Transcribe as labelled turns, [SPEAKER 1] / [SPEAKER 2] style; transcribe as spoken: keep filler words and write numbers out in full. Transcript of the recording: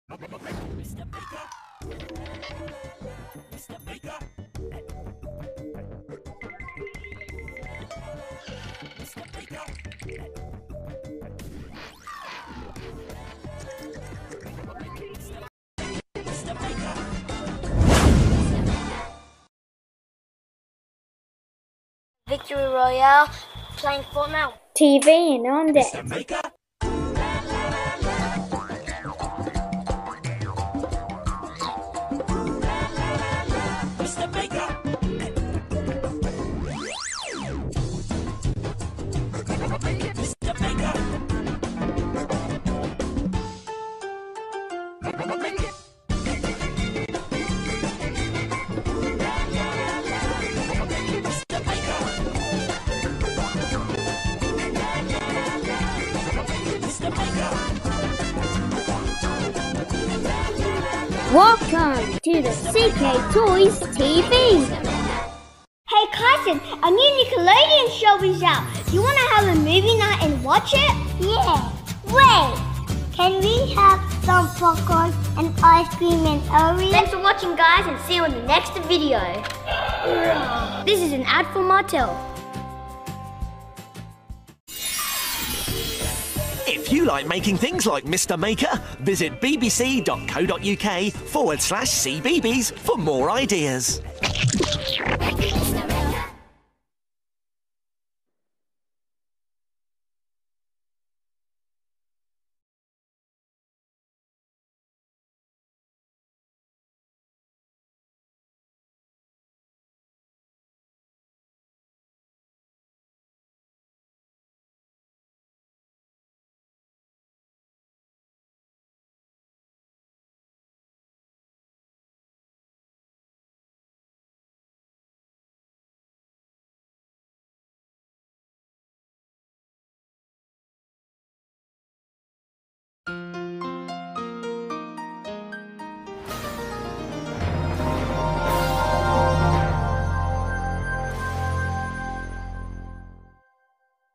[SPEAKER 1] Mister Baker. Mister Baker. Mister Baker. Mister Baker.
[SPEAKER 2] Victory Royale, playing Fortnite.
[SPEAKER 3] T V and on deck.
[SPEAKER 1] Mister Baker. Mister Baker. Mister Baker.
[SPEAKER 3] Welcome to the C K Toys T V.
[SPEAKER 4] Hey Carson, a new Nickelodeon show is out. Do you want to have a movie night and watch it? Yeah. Wait, can we have some popcorn and ice cream and Oreos?
[SPEAKER 2] Thanks for watching, guys, and see you in the next video. This is an ad for Martell.
[SPEAKER 5] If you like making things like Mister Maker, visit bbc.co.uk forward slash CBeebies for more ideas.